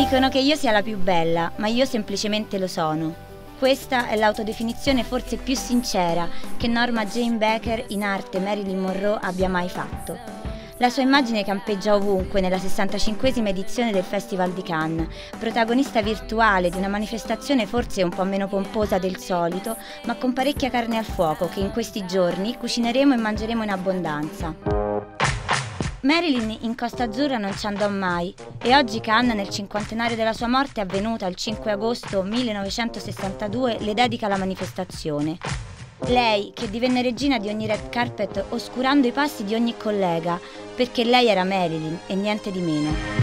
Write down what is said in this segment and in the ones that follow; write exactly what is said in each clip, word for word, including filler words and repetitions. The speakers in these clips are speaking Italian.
Dicono che io sia la più bella, ma io semplicemente lo sono. Questa è l'autodefinizione forse più sincera che Norma Jane Baker, in arte Marilyn Monroe, abbia mai fatto. La sua immagine campeggia ovunque nella sessantacinquesima edizione del Festival di Cannes, protagonista virtuale di una manifestazione forse un po' meno pomposa del solito, ma con parecchia carne al fuoco che in questi giorni cucineremo e mangeremo in abbondanza. Marilyn in Costa Azzurra non ci andò mai e oggi Cannes, nel cinquantenario della sua morte avvenuta il cinque agosto millenovecentosessantadue, le dedica la manifestazione. Lei, che divenne regina di ogni red carpet oscurando i passi di ogni collega, perché lei era Marilyn e niente di meno.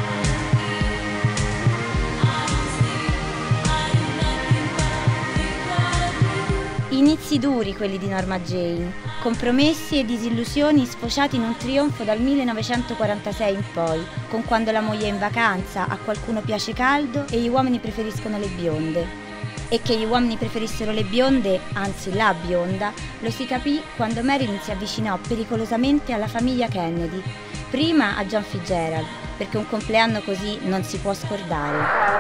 Inizi duri quelli di Norma Jane, compromessi e disillusioni sfociati in un trionfo dal millenovecentoquarantasei in poi, con Quando la moglie è in vacanza, A qualcuno piace caldo e Gli uomini preferiscono le bionde. E che gli uomini preferissero le bionde, anzi la bionda, lo si capì quando Marilyn si avvicinò pericolosamente alla famiglia Kennedy, prima a John Fitzgerald, perché un compleanno così non si può scordare.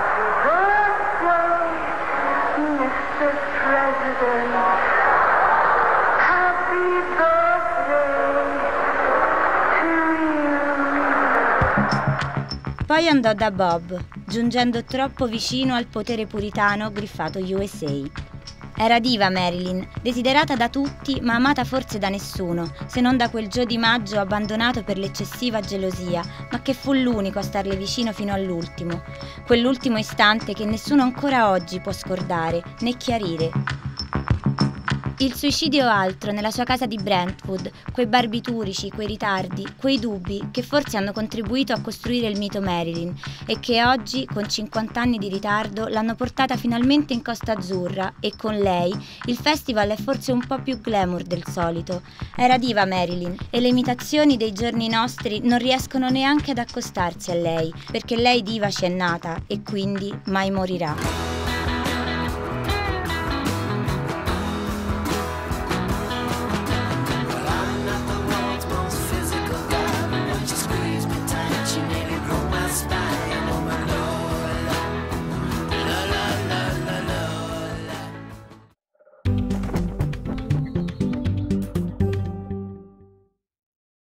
Poi andò da Bob, giungendo troppo vicino al potere puritano griffato U S A. Era diva Marilyn, desiderata da tutti ma amata forse da nessuno, se non da quel Joe Di Maggio abbandonato per l'eccessiva gelosia, ma che fu l'unico a starle vicino fino all'ultimo. Quell'ultimo istante che nessuno ancora oggi può scordare, né chiarire. Il suicidio o altro nella sua casa di Brentwood, quei barbiturici, quei ritardi, quei dubbi che forse hanno contribuito a costruire il mito Marilyn e che oggi, con cinquanta anni di ritardo, l'hanno portata finalmente in Costa Azzurra e con lei il festival è forse un po' più glamour del solito. Era diva Marilyn e le imitazioni dei giorni nostri non riescono neanche ad accostarsi a lei, perché lei diva ci è nata e quindi mai morirà.